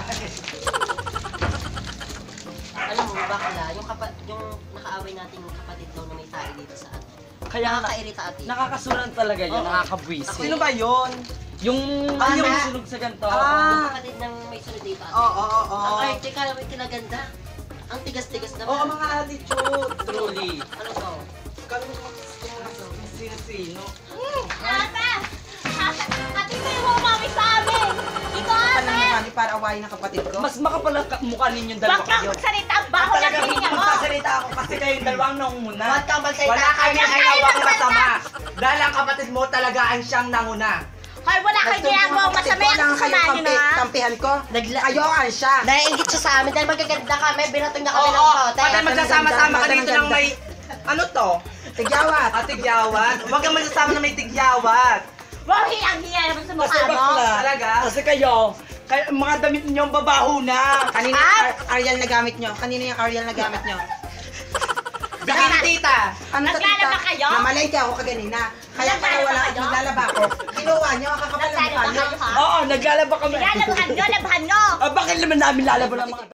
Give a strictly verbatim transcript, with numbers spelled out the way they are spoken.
Alam mo, bakla, yung, kapa, yung nakaaway nating kapatid daw na may tayo dito sa ano. Kaya na, Nakakairita ate. nakakasunan talaga yun, Oo. nakakabwisit. Sino ba yun? Yung Ah, yung na- sunog sa ganito. Ah. Yung kapatid ng may sunod dito ate. Oo, oo, oo. Ang arte ka naman kinaganda. Ang tigas-tigas na. Oo, mga attitude. Truly. Ano to? Kami mga sino-sino. Ate! Ate! Ate mo yung umami sa amin! Ito Ano ate! mukha ni para awayin ang kapatid ko? Mas makapal ang ka- mukha ninyong dalawa Bakit kayo. magsalita ang baho ng Talaga hininga mo? magsasalita ako kasi kayong dalawang naunguna. Huwag kang magsalita. Wala kami Kaya ginawang kayo masama. Dahil ang kapatid mo talaga ang siyang nanguna. Hoy, wala kang ginagawa masama yung kasama nyo na ha? Kampihan ko. Nagla- Kayo ang siya. Naiingit siya sa amin dahil magaganda kami. Binatong niya kami Oo, ng pote. pati magsasama-sama ka Ganda, dito ganda. ng may... Ano to? Tigyawat. Ah, tigyawat? Huwag kang magsasama na may tigyawat. Wow, hiyang-hiya naman sa Kasi mukha mo! bakla. Talaga? Kasi kayo, kay, mga damit niyo babaho na. Kanina Ah! yung Ar- Ariel na gamit nyo. Kanina yung Ariel na gamit nyo. Bikini tita. Ano sa Naglalaba tita? kayo? Namalengke ako kaganina. Kaya pala Naglalaba wala, kayo? naglalaba ako. Kinuha nyo, kakapal ang mukha Naglalaba nyo. kayo ha? Oo, naglalaba kami. Lalabahan nyo, labahan nyo! Ah, bakit naman namin lalaban ng mga